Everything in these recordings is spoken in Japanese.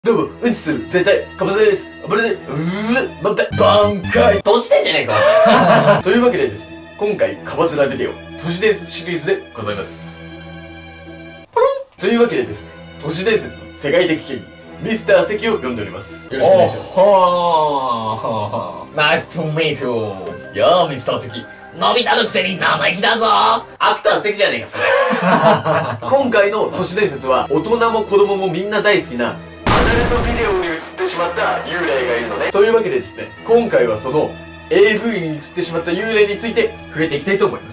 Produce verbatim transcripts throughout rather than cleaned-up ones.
どうも、うんちする、絶対、かぼせです。あぶれで、うー、待って、挽回閉じてんじゃねえか。というわけでですね、今回、かばずらビデオ、都市伝説シリーズでございます。ポロンというわけでですね、都市伝説の世界的権威、ミスター関を呼んでおります。よろしくお願いします。 おほー、ナイストゥミート。 やー、ミスター関。 のび太のくせに生意気だぞ。 アクター関じゃねえか、それ。今回の都市伝説は、大人も子供もみんな大好きな、アダルトビデオに映ってしまった幽霊がいるのね。というわけでですね、今回はその エーブイ に映ってしまった幽霊について触れていきたいと思います。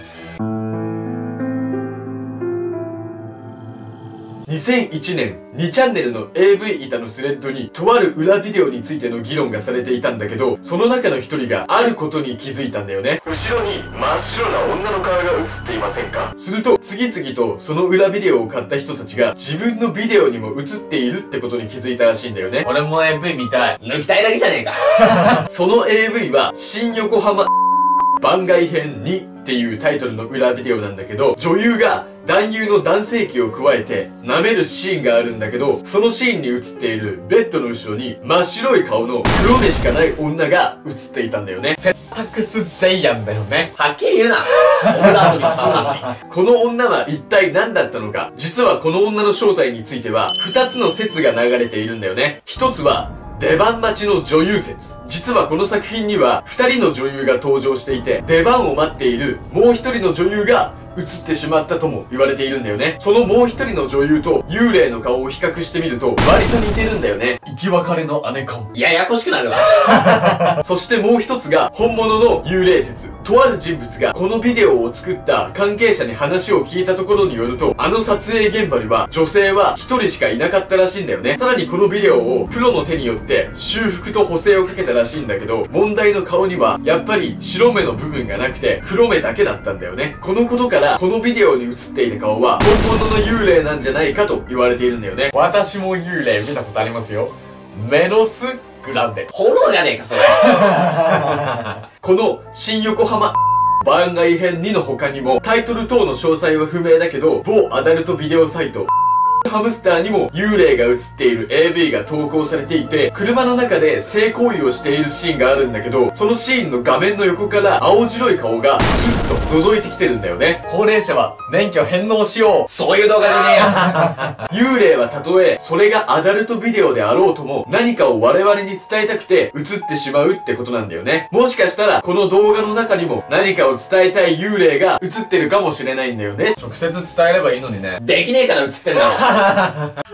にせんいちねん、にチャンネルの エーブイ 板のスレッドに、とある裏ビデオについての議論がされていたんだけど、その中の一人があることに気づいたんだよね。後ろに真っ白な女の顔が映っていませんか？すると、次々とその裏ビデオを買った人たちが、自分のビデオにも映っているってことに気づいたらしいんだよね。 俺も エーブイ 見たい。抜きたいだけじゃねえか。 その エーブイ は、新横浜番外編にっていうタイトルの裏ビデオなんだけど、女優が男優の男性器を加えて舐めるシーンがあるんだけど、そのシーンに映っているベッドの後ろに真っ白い顔の黒目しかない女が映っていたんだよね。 セタックスゼイヤンだよね。はっきり言うな。オブラートに包んだのに。 この女は一体何だったのか。実はこの女の正体については二つの説が流れているんだよね。一つは出番待ちの女優説。実はこの作品には二人の女優が登場していて、出番を待っているもう一人の女優が映ってしまったとも言われているんだよね。そのもう一人の女優と幽霊の顔を比較してみると割と似てるんだよね。生き別れの姉かも。 ややこしくなるわ。 そしてもう一つが本物の幽霊説。とある人物がこのビデオを作った関係者に話を聞いたところによると、あの撮影現場には女性は一人しかいなかったらしいんだよね。さらにこのビデオをプロの手によって修復と補正をかけたらしいんだけど、問題の顔にはやっぱり白目の部分がなくて黒目だけだったんだよね。このことからこのビデオに映っていた顔は本物の幽霊なんじゃないかと言われているんだよね。 私も幽霊見たことありますよ。メノスグランデ。 炎じゃねえかそれ。この新横浜番外編にの他にもタイトル等の詳細は不明だけど、某アダルトビデオサイトハムスターにも幽霊が映っている エーブイ が投稿されていて、車の中で性行為をしているシーンがあるんだけど、そのシーンの画面の横から青白い顔がスッと覗いてきてるんだよね。 高齢者は免許返納しよう。そういう動画じゃねえよ。 幽霊はたとえそれがアダルトビデオであろうとも、何かを我々に伝えたくて映ってしまうってことなんだよね。もしかしたらこの動画の中にも何かを伝えたい幽霊が映ってるかもしれないんだよね。 直接伝えればいいのにね。 できねえから映ってんだろ。